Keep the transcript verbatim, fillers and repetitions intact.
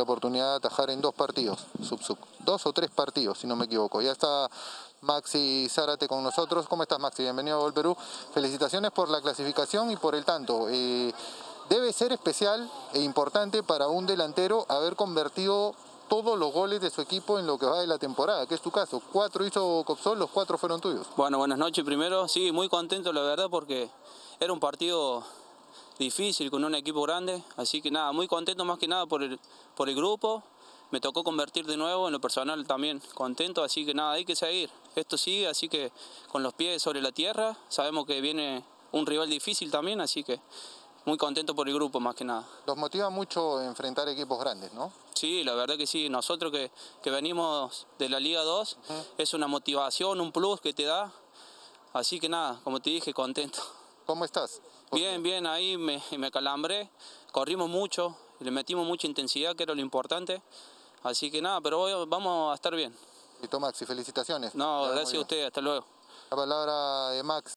la oportunidad de atajar en dos partidos, sub, sub, dos o tres partidos, si no me equivoco. Ya está Maxi Zárate con nosotros. ¿Cómo estás, Maxi? Bienvenido a Gol Perú. Felicitaciones por la clasificación y por el tanto. Eh, debe ser especial e importante para un delantero haber convertido todos los goles de su equipo en lo que va de la temporada, que es tu caso. Cuatro hizo Copsol, los cuatro fueron tuyos. Bueno, buenas noches primero. Sí, muy contento la verdad porque era un partido difícil con un equipo grande, así que nada, muy contento más que nada por el, por el grupo. Me tocó convertir de nuevo, en lo personal también contento, así que nada, hay que seguir. Esto sigue, así que con los pies sobre la tierra, sabemos que viene un rival difícil también, así que muy contento por el grupo más que nada. Los motiva mucho enfrentar equipos grandes, ¿no? Sí, la verdad que sí. Nosotros que, que venimos de la Liga dos, uh-huh. Es una motivación, un plus que te da. Así que nada, como te dije, contento. ¿Cómo estás? Bien, bien, ahí me, me calambré, corrimos mucho, le metimos mucha intensidad, que era lo importante. Así que nada, pero hoy vamos a estar bien. Listo, Maxi, felicitaciones. No, gracias a usted, hasta luego. La palabra de Max.